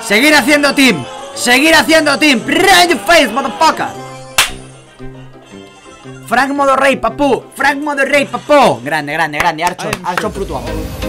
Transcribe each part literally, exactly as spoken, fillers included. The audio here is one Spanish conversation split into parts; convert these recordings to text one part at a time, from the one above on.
Seguir haciendo team. Seguir haciendo team. Right in your face, motherfucker. Frank modo rey, papu. Frank modo rey, papu. Grande, grande, grande. Archon, Archon Frutuamo.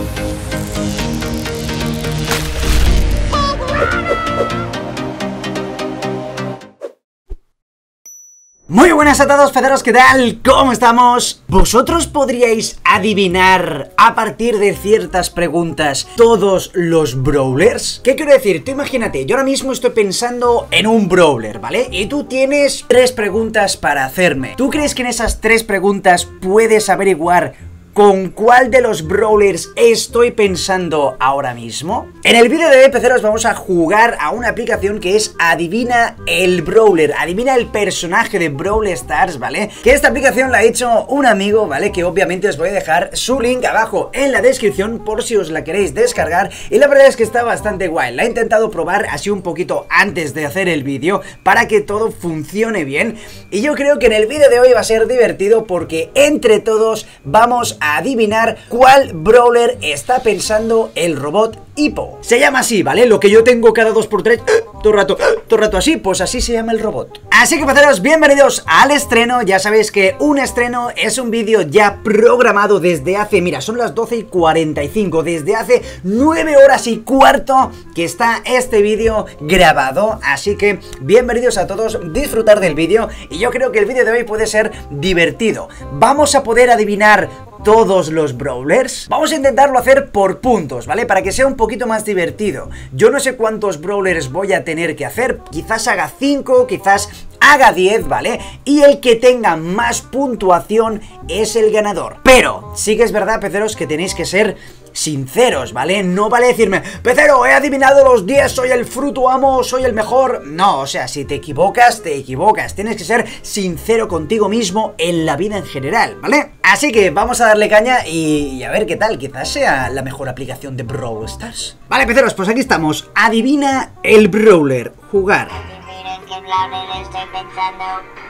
Muy buenas a todos, peceros, ¿qué tal? ¿Cómo estamos? ¿Vosotros podríais adivinar a partir de ciertas preguntas todos los brawlers? ¿Qué quiero decir? Tú imagínate, yo ahora mismo estoy pensando en un brawler, ¿vale? Y tú tienes tres preguntas para hacerme. ¿Tú crees que en esas tres preguntas puedes averiguar con cuál de los brawlers estoy pensando ahora mismo? En el vídeo de hoy, peceros, vamos a jugar a una aplicación que es Adivina el Brawler, adivina el personaje de Brawl Stars, ¿vale? Que esta aplicación la ha hecho un amigo, ¿vale? Que obviamente os voy a dejar su link abajo en la descripción por si os la queréis descargar. Y la verdad es que está bastante guay. La he intentado probar así un poquito antes de hacer el vídeo para que todo funcione bien. Y yo creo que en el vídeo de hoy va a ser divertido porque entre todos vamos a a adivinar cuál brawler está pensando el robot Hippo. Se llama así, ¿vale? Lo que yo tengo cada dos por tres, todo el rato, todo el rato así, pues así se llama el robot. Así que, pasaros, bienvenidos al estreno. Ya sabéis que un estreno es un vídeo ya programado desde hace, mira, son las doce y cuarenta y cinco, desde hace nueve horas y cuarto que está este vídeo grabado. Así que, bienvenidos a todos, disfrutar del vídeo. Y yo creo que el vídeo de hoy puede ser divertido. Vamos a poder adivinar todos los brawlers. Vamos a intentarlo hacer por puntos, ¿vale? Para que sea un poquito más divertido. Yo no sé cuántos brawlers voy a tener que hacer. Quizás haga cinco, quizás haga diez, ¿vale? Y el que tenga más puntuación es el ganador. Pero sí que es verdad, peceros, que tenéis que ser sinceros, ¿vale? No vale decirme, pecero, he adivinado los diez, soy el Frutuamo, soy el mejor. No, o sea, si te equivocas, te equivocas. Tienes que ser sincero contigo mismo en la vida en general, ¿vale? Así que vamos a darle caña y, y a ver qué tal. Quizás sea la mejor aplicación de Brawl Stars. Vale, peceros, pues aquí estamos. Adivina el brawler. Jugar. Adivinen qué brawler estoy pensando.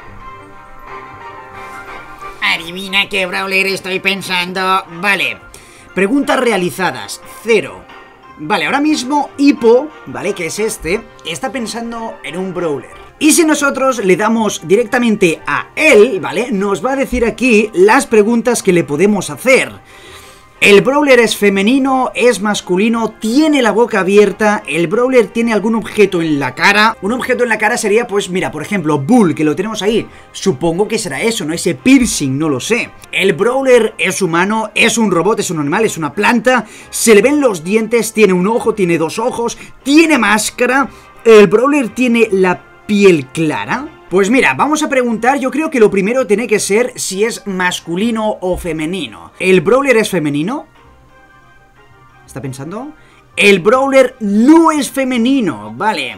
Adivina qué brawler estoy pensando. Vale. Preguntas realizadas, cero. Vale, ahora mismo Hippo, ¿vale? Que es este, está pensando en un brawler. Y si nosotros le damos directamente a él, ¿vale? Nos va a decir aquí las preguntas que le podemos hacer. El brawler es femenino, es masculino, tiene la boca abierta, el brawler tiene algún objeto en la cara. Un objeto en la cara sería, pues mira, por ejemplo, Bull, que lo tenemos ahí. Supongo que será eso, ¿no? Ese piercing, no lo sé. El brawler es humano, es un robot, es un animal, es una planta. Se le ven los dientes, tiene un ojo, tiene dos ojos, tiene máscara. El brawler tiene la piel clara. Pues mira, vamos a preguntar, yo creo que lo primero tiene que ser si es masculino o femenino. ¿El brawler es femenino? ¿Está pensando? El brawler no es femenino, vale.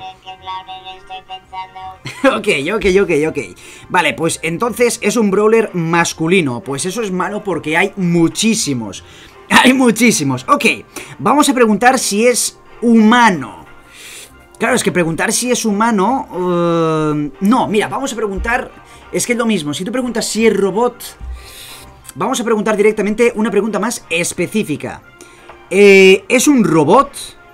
Ok, ok, ok, ok. Vale, pues entonces es un brawler masculino. Pues eso es malo porque hay muchísimos. Hay muchísimos. Ok, vamos a preguntar si es humano. Claro, es que preguntar si es humano... Uh, no, mira, vamos a preguntar... Es que es lo mismo, si tú preguntas si es robot... Vamos a preguntar directamente una pregunta más específica. Eh, ¿Es un robot?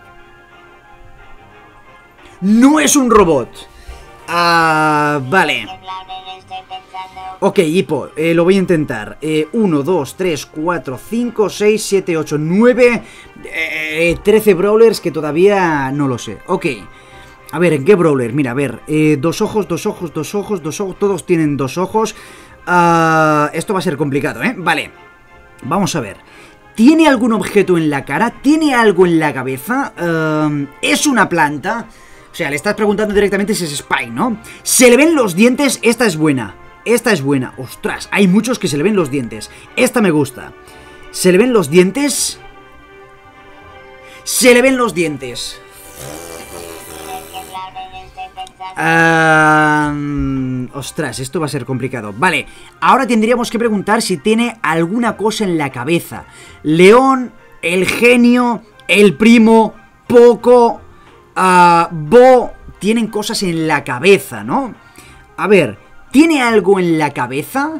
No es un robot. Ah, uh, vale. Ok, Hippo, eh, lo voy a intentar. uno, dos, tres, cuatro, cinco, seis, siete, ocho, nueve, trece brawlers que todavía no lo sé. Ok, a ver, ¿en qué brawler? Mira, a ver, eh, dos ojos, dos ojos, dos ojos, dos ojos, todos tienen dos ojos. uh, Esto va a ser complicado, ¿eh? Vale, vamos a ver. ¿Tiene algún objeto en la cara? ¿Tiene algo en la cabeza? Uh, ¿Es una planta? O sea, le estás preguntando directamente si es Spike, ¿no? ¿Se le ven los dientes? Esta es buena. Esta es buena. Ostras, hay muchos que se le ven los dientes. Esta me gusta. ¿Se le ven los dientes? Se le ven los dientes. Uh, ostras, esto va a ser complicado. Vale, ahora tendríamos que preguntar si tiene alguna cosa en la cabeza. León, el genio, el primo, Poco, uh, Bo, tienen cosas en la cabeza, ¿no? A ver, ¿tiene algo en la cabeza?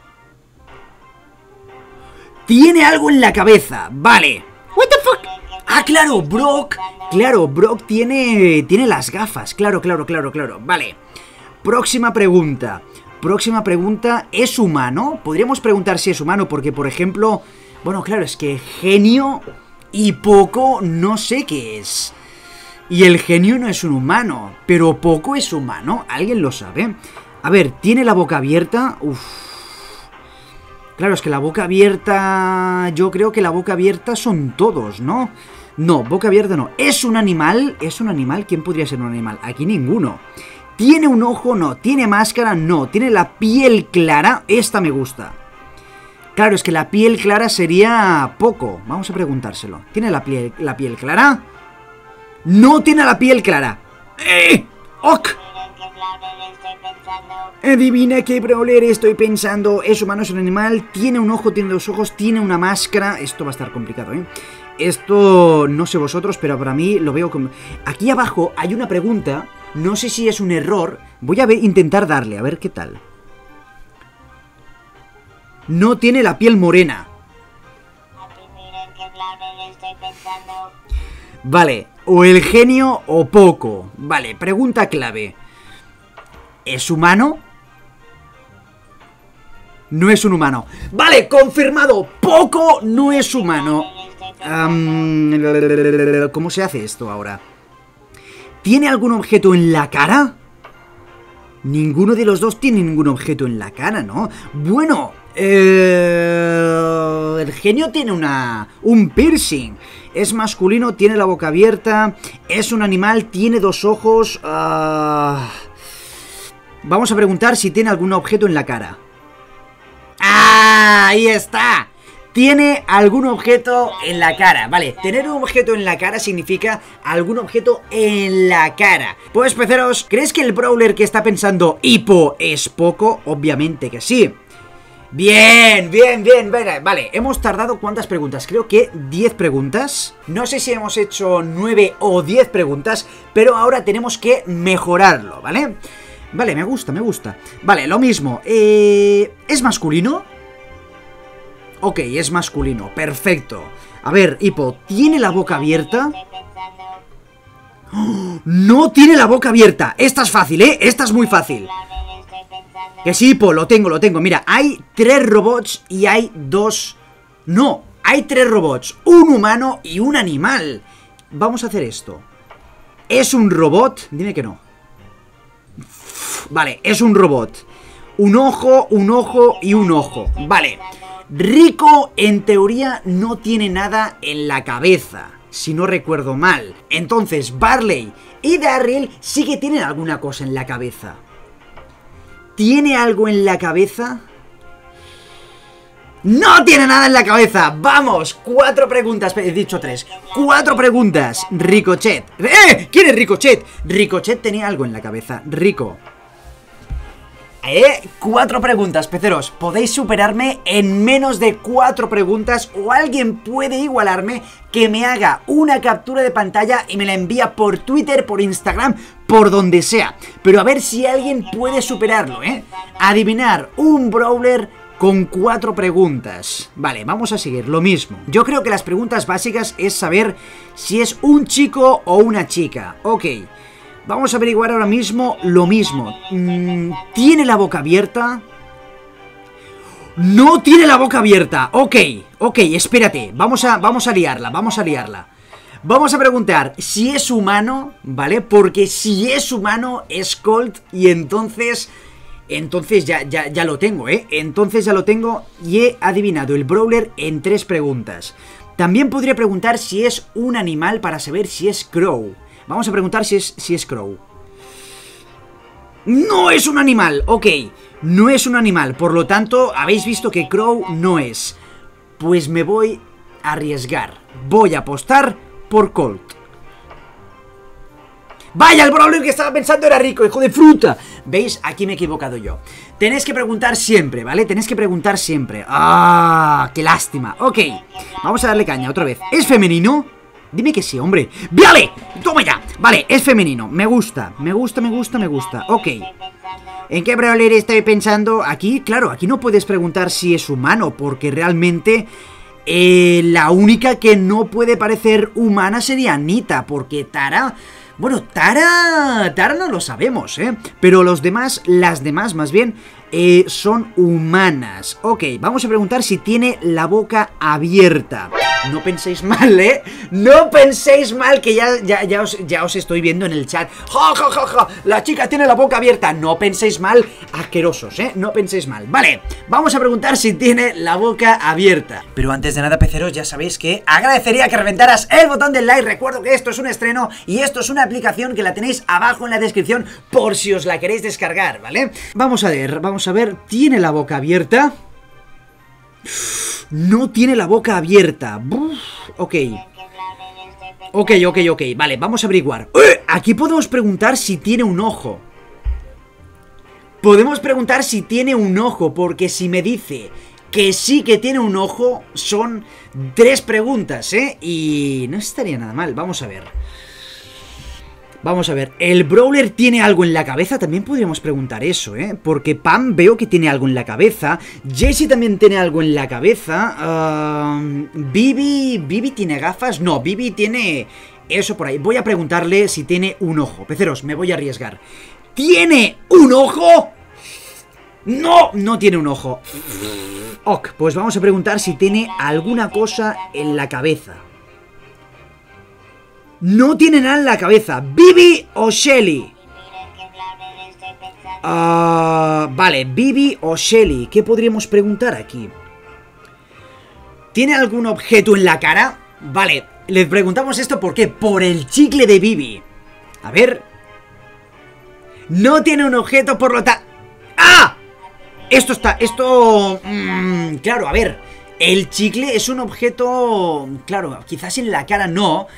¿Tiene algo en la cabeza? Vale. What the fuck? Ah, claro, Brock. Claro, Brock tiene, tiene las gafas. Claro, claro, claro, claro. Vale. Próxima pregunta. Próxima pregunta. ¿Es humano? Podríamos preguntar si es humano porque, por ejemplo... Bueno, claro, es que genio y Poco no sé qué es. Y el genio no es un humano, pero Poco es humano. ¿Alguien lo sabe? A ver, ¿tiene la boca abierta? Uf. Claro, es que la boca abierta... Yo creo que la boca abierta son todos, ¿no? No, boca abierta no. ¿Es un animal? ¿Es un animal? ¿Quién podría ser un animal? Aquí ninguno. ¿Tiene un ojo? No. ¿Tiene máscara? No. ¿Tiene la piel clara? Esta me gusta. Claro, es que la piel clara sería Poco. Vamos a preguntárselo. ¿Tiene la piel, la piel clara? No tiene la piel clara. ¡Eh! ¡Ok! Adivina qué brawler estoy pensando. Es humano, es un animal. Tiene un ojo, tiene dos ojos, tiene una máscara. Esto va a estar complicado, ¿eh? Esto no sé vosotros, pero para mí lo veo como... Aquí abajo hay una pregunta. No sé si es un error. Voy a ver, intentar darle, a ver qué tal. No tiene la piel morena. Vale, o el genio o Poco. Vale, pregunta clave. ¿Es humano? No es un humano. Vale, confirmado. Poco no es humano. Um, ¿Cómo se hace esto ahora? ¿Tiene algún objeto en la cara? Ninguno de los dos tiene ningún objeto en la cara, ¿no? Bueno, eh, el genio tiene una un piercing. Es masculino, tiene la boca abierta. Es un animal, tiene dos ojos. Uh, vamos a preguntar si tiene algún objeto en la cara. ¡Ah! Ahí está. Tiene algún objeto en la cara. Vale, tener un objeto en la cara significa algún objeto en la cara. Pues, peceros, ¿crees que el brawler que está pensando Hippo es Poco? Obviamente que sí. Bien, bien, bien, vale, vale. Hemos tardado ¿cuántas preguntas? Creo que diez preguntas. No sé si hemos hecho nueve o diez preguntas, pero ahora tenemos que mejorarlo, ¿vale? Vale, me gusta, me gusta. Vale, lo mismo. Eh, ¿Es masculino? Ok, es masculino, perfecto. A ver, Hippo, ¿tiene la boca abierta? ¡Oh! No tiene la boca abierta. Esta es fácil, ¿eh? Esta es muy fácil. Que sí, Hippo, lo tengo, lo tengo. Mira, hay tres robots y hay dos... No, hay tres robots, un humano y un animal. Vamos a hacer esto. ¿Es un robot? Dime que no. Vale, es un robot. Un ojo, un ojo y un ojo. Vale. Rico, en teoría, no tiene nada en la cabeza, si no recuerdo mal. Entonces, Barley y Darryl sí que tienen alguna cosa en la cabeza. ¿Tiene algo en la cabeza? ¡No tiene nada en la cabeza! ¡Vamos! Cuatro preguntas, he dicho tres. Cuatro preguntas. Ricochet. ¡Eh! ¿Quién es Ricochet? Ricochet tenía algo en la cabeza. Rico. Eh, cuatro preguntas, peceros. Podéis superarme en menos de cuatro preguntas o alguien puede igualarme, que me haga una captura de pantalla y me la envía por Twitter, por Instagram, por donde sea. Pero a ver si alguien puede superarlo, ¿eh? Adivinar un brawler con cuatro preguntas. Vale, vamos a seguir, lo mismo. Yo creo que las preguntas básicas es saber si es un chico o una chica. Ok. Vamos a averiguar ahora mismo lo mismo. Mm, ¿Tiene la boca abierta? No tiene la boca abierta. Ok, ok, espérate. Vamos a, vamos a liarla, vamos a liarla. Vamos a preguntar si es humano, ¿vale? Porque si es humano es Colt y entonces... Entonces ya, ya, ya lo tengo, ¿eh? Entonces ya lo tengo y he adivinado el brawler en tres preguntas. También podría preguntar si es un animal para saber si es Crow. Vamos a preguntar si es, si es Crow. ¡No es un animal! Ok, no es un animal. Por lo tanto, habéis visto que Crow no es. Pues me voy a arriesgar. Voy a apostar por Colt. ¡Vaya! El brawler que estaba pensando era Rico, hijo de fruta. ¿Veis? Aquí me he equivocado yo. Tenéis que preguntar siempre, ¿vale? Tenéis que preguntar siempre. ¡Ah! ¡Qué lástima! Ok, vamos a darle caña otra vez. ¿Es femenino? Dime que sí, hombre. ¡Vale! ¡Toma ya! Vale, es femenino. Me gusta, me gusta, me gusta, me gusta. Ok. ¿En qué brawler estoy pensando? Aquí, claro, aquí no puedes preguntar si es humano, porque realmente eh, la única que no puede parecer humana sería Nita, porque Tara... Bueno, Tara... Tara no lo sabemos, ¿eh? Pero los demás, las demás más bien, eh, son humanas. Ok, vamos a preguntar si tiene la boca abierta. No penséis mal, ¿eh? No penséis mal, que ya, ya, ya, os, ya os estoy viendo en el chat. ¡Ja, ja, ja, ja! La chica tiene la boca abierta. No penséis mal, asquerosos, ¿eh? No penséis mal. Vale, vamos a preguntar si tiene la boca abierta. Pero antes de nada, peceros, ya sabéis que agradecería que reventaras el botón del like. Recuerdo que esto es un estreno y esto es una aplicación que la tenéis abajo en la descripción por si os la queréis descargar, ¿vale? Vamos a ver, vamos a ver. ¿Tiene la boca abierta? No tiene la boca abierta. Uf, ok. Ok, ok, ok. Vale, vamos a averiguar. ¡Eh! Aquí podemos preguntar si tiene un ojo. Podemos preguntar si tiene un ojo, porque si me dice que sí que tiene un ojo, son tres preguntas, ¿eh? Y no estaría nada mal. Vamos a ver. Vamos a ver, ¿el Brawler tiene algo en la cabeza? También podríamos preguntar eso, ¿eh? Porque Pam veo que tiene algo en la cabeza. Jessie también tiene algo en la cabeza. uh, Bibi... ¿Bibi tiene gafas? No, Bibi tiene eso por ahí. Voy a preguntarle si tiene un ojo. Peceros, me voy a arriesgar. ¿Tiene un ojo? ¡No! No tiene un ojo. Ok, pues vamos a preguntar si tiene alguna cosa en la cabeza. No tiene nada en la cabeza. ¿Bibi o Shelly? Uh, vale, Bibi o Shelly. ¿Qué podríamos preguntar aquí? ¿Tiene algún objeto en la cara? Vale, le preguntamos esto ¿por qué? Por el chicle de Bibi. A ver. No tiene un objeto, por lo tanto... ¡Ah! Esto está... Esto... Mmm, claro, a ver. El chicle es un objeto... Claro, quizás en la cara no...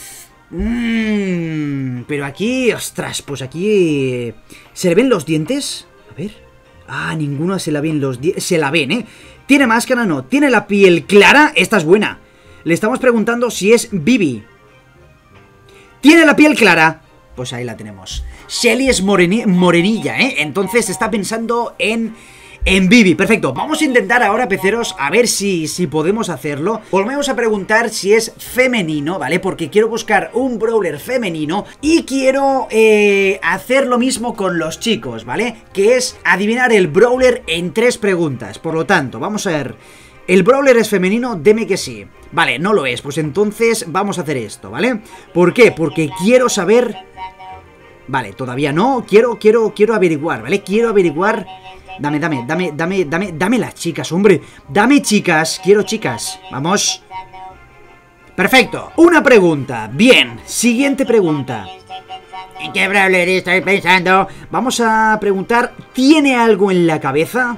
Mmm, pero aquí, ostras, pues aquí... ¿Se le ven los dientes? A ver... Ah, ninguno se la ven los dientes... Se la ven, ¿eh? ¿Tiene máscara? No. ¿Tiene la piel clara? Esta es buena. Le estamos preguntando si es Bibi. ¿Tiene la piel clara? Pues ahí la tenemos. Shelly es moreni morenilla, ¿eh? Entonces está pensando en... En Bibi, perfecto. Vamos a intentar ahora, peceros, a ver si, si podemos hacerlo. Volvemos a preguntar si es femenino, ¿vale? Porque quiero buscar un brawler femenino y quiero eh, hacer lo mismo con los chicos, ¿vale? Que es adivinar el brawler en tres preguntas. Por lo tanto, vamos a ver. ¿El brawler es femenino? Deme que sí. Vale, no lo es. Pues entonces vamos a hacer esto, ¿vale? ¿Por qué? Porque quiero saber... Vale, todavía no. Quiero, quiero, quiero averiguar, ¿vale? Quiero averiguar... Dame, dame, dame, dame, dame, dame las chicas, hombre. Dame chicas, quiero chicas. Vamos. Perfecto, una pregunta. Bien, siguiente pregunta. ¿En qué brawler estoy pensando? Vamos a preguntar, ¿tiene algo en la cabeza?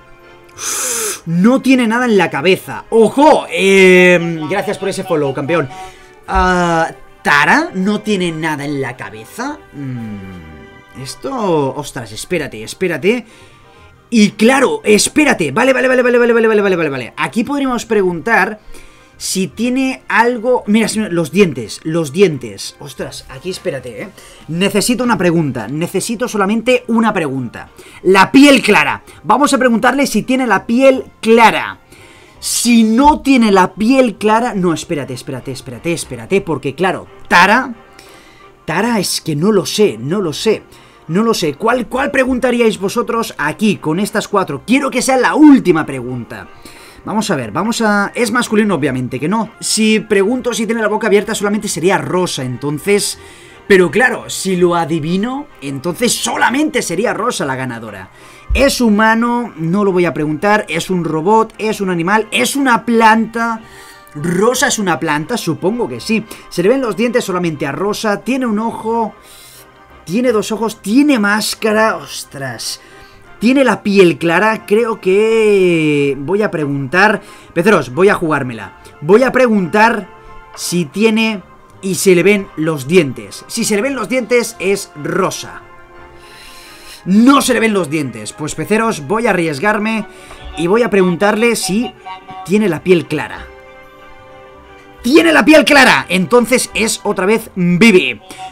No tiene nada en la cabeza. ¡Ojo! Eh, gracias por ese follow, campeón. uh, ¿Tara no tiene nada en la cabeza? Mm, esto... Ostras, espérate, espérate. Y claro, espérate, vale, vale, vale, vale, vale, vale, vale, vale, vale, vale. Aquí podríamos preguntar si tiene algo... Mira, los dientes, los dientes. Ostras, aquí espérate, eh. Necesito una pregunta, necesito solamente una pregunta. La piel clara. Vamos a preguntarle si tiene la piel clara. Si no tiene la piel clara... No, espérate, espérate, espérate, espérate, porque claro, Tara... Tara es que no lo sé, no lo sé. No lo sé, ¿Cuál, ¿cuál preguntaríais vosotros aquí, con estas cuatro? Quiero que sea la última pregunta. Vamos a ver, vamos a... Es masculino, obviamente, que no. Si pregunto si tiene la boca abierta, solamente sería Rosa, entonces... Pero claro, si lo adivino, entonces solamente sería Rosa la ganadora. ¿Es humano? No lo voy a preguntar. ¿Es un robot? ¿Es un animal? ¿Es una planta? ¿Rosa es una planta? Supongo que sí. Se le ven los dientes solamente a Rosa. ¿Tiene un ojo? Tiene dos ojos, tiene máscara, ostras. Tiene la piel clara, creo que... Voy a preguntar... Peceros, voy a jugármela. Voy a preguntar si tiene y se le ven los dientes. Si se le ven los dientes es Rosa. No se le ven los dientes. Pues peceros, voy a arriesgarme y voy a preguntarle si tiene la piel clara. ¡Tiene la piel clara! Entonces es otra vez Bibi.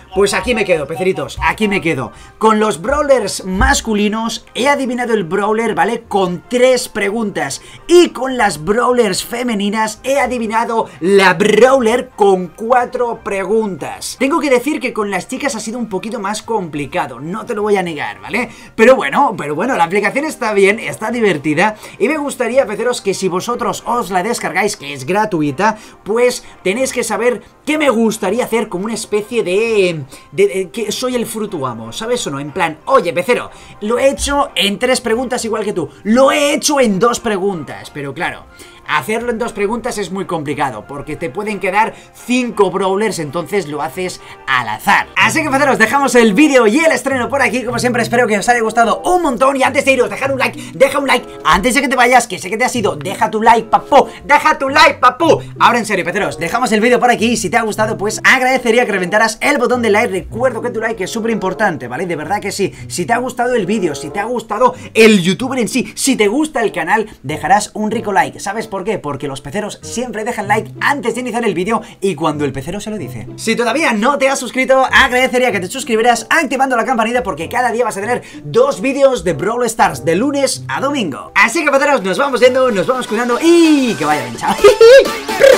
Pues aquí me quedo, peceritos, aquí me quedo. Con los brawlers masculinos he adivinado el brawler, ¿vale? Con tres preguntas. Y con las brawlers femeninas he adivinado la brawler con cuatro preguntas. Tengo que decir que con las chicas ha sido un poquito más complicado, no te lo voy a negar, ¿vale? Pero bueno, pero bueno, la aplicación está bien, está divertida. Y me gustaría, peceros, que si vosotros os la descargáis, que es gratuita, pues tenéis que saber qué me gustaría hacer como una especie de... de, de que soy el frutuamo, ¿sabes o no? En plan, oye, pecero, lo he hecho en tres preguntas igual que tú, lo he hecho en dos preguntas, pero claro, hacerlo en dos preguntas es muy complicado, porque te pueden quedar cinco brawlers, entonces lo haces al azar. Así que, peceros, dejamos el vídeo y el estreno por aquí. Como siempre, espero que os haya gustado un montón. Y antes de iros, dejar un like, deja un like. Antes de que te vayas, que sé que te has ido, deja tu like, papu, deja tu like, papu. Ahora en serio, peceros, dejamos el vídeo por aquí. Si te ha gustado, pues agradecería que reventaras el botón de like. Recuerdo que tu like es súper importante, ¿vale? De verdad que sí. Si te ha gustado el vídeo, si te ha gustado el youtuber en sí, si te gusta el canal, dejarás un rico like. ¿Sabes por qué? Porque los peceros siempre dejan like antes de iniciar el vídeo y cuando el pecero se lo dice. Si todavía no te has suscrito, agradecería que te suscribieras activando la campanita, porque cada día vas a tener dos vídeos de Brawl Stars de lunes a domingo. Así que, peceros, nos vamos viendo, nos vamos cuidando y que vaya bien, chao.